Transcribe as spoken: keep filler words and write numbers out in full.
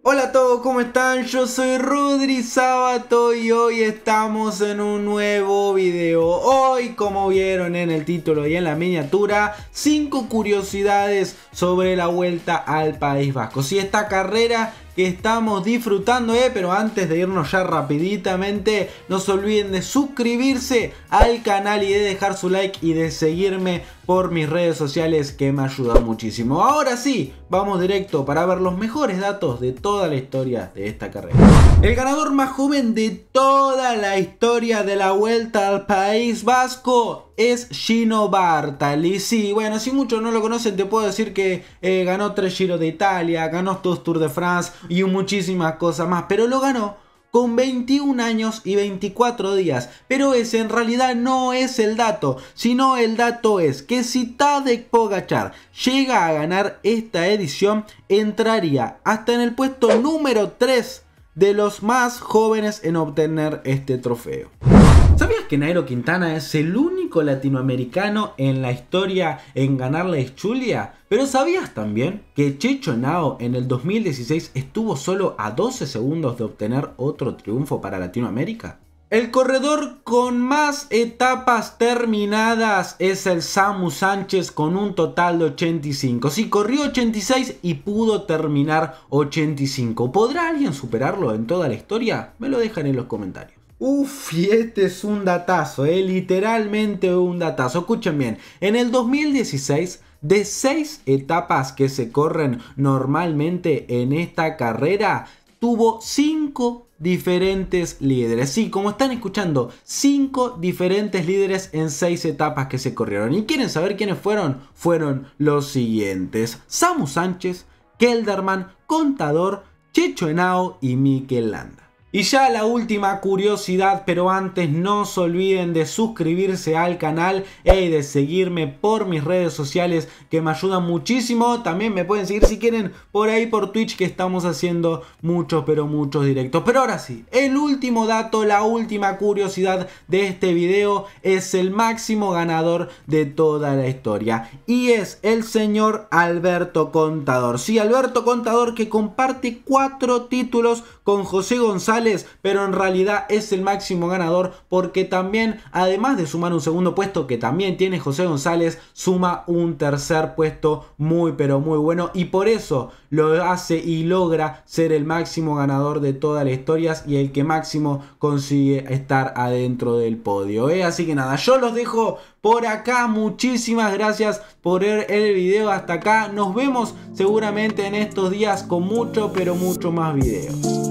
Hola a todos, ¿cómo están? Yo soy Rodri Sábato y hoy estamos en un nuevo video. Hoy, como vieron en el título y en la miniatura, cinco curiosidades sobre la Vuelta al País Vasco. Si esta carrera que estamos disfrutando, eh, pero antes de irnos ya rapiditamente, no se olviden de suscribirse al canal y de dejar su like y de seguirme por mis redes sociales, que me ayudan muchísimo. Ahora sí, vamos directo para ver los mejores datos de toda la historia de esta carrera. El ganador más joven de toda la historia de la Vuelta al País Vasco es Gino Bartali. Sí, bueno, si muchos no lo conocen, te puedo decir que eh, ganó tres Giros de Italia, ganó dos Tour de France y muchísimas cosas más, pero lo ganó con veintiún años y veinticuatro días. Pero ese en realidad no es el dato, sino el dato es que si Tadej Pogačar llega a ganar esta edición, entraría hasta en el puesto número tres de los más jóvenes en obtener este trofeo. ¿Sabías que Nairo Quintana es el único latinoamericano en la historia en ganar la Giulia? Pero ¿sabías también que Checho Henao en el dos mil dieciséis estuvo solo a doce segundos de obtener otro triunfo para Latinoamérica? El corredor con más etapas terminadas es el Samu Sánchez con un total de ochenta y cinco. Sí, corrió ochenta y seis y pudo terminar ochenta y cinco. ¿Podrá alguien superarlo en toda la historia? Me lo dejan en los comentarios. Uff, y este es un datazo, eh, literalmente un datazo. Escuchen bien, en el dos mil dieciséis, de seis etapas que se corren normalmente en esta carrera, tuvo cinco diferentes líderes. Sí, como están escuchando, cinco diferentes líderes en seis etapas que se corrieron. ¿Y quieren saber quiénes fueron? Fueron los siguientes: Samu Sánchez, Kelderman, Contador, Checho Henao y Mikel Landa. Y ya la última curiosidad, pero antes no se olviden de suscribirse al canal y de seguirme por mis redes sociales, que me ayudan muchísimo. También me pueden seguir si quieren por ahí por Twitch, que estamos haciendo muchos pero muchos directos. Pero ahora sí, el último dato, la última curiosidad de este video es el máximo ganador de toda la historia, y es el señor Alberto Contador. Sí, Alberto Contador, que comparte cuatro títulos con José González, pero en realidad es el máximo ganador porque también, además de sumar un segundo puesto que también tiene José González, suma un tercer puesto muy pero muy bueno, y por eso lo hace y logra ser el máximo ganador de todas las historias y el que máximo consigue estar adentro del podio, ¿eh? Así que nada, yo los dejo por acá. Muchísimas gracias por ver el video hasta acá. Nos vemos seguramente en estos días con mucho pero mucho más videos.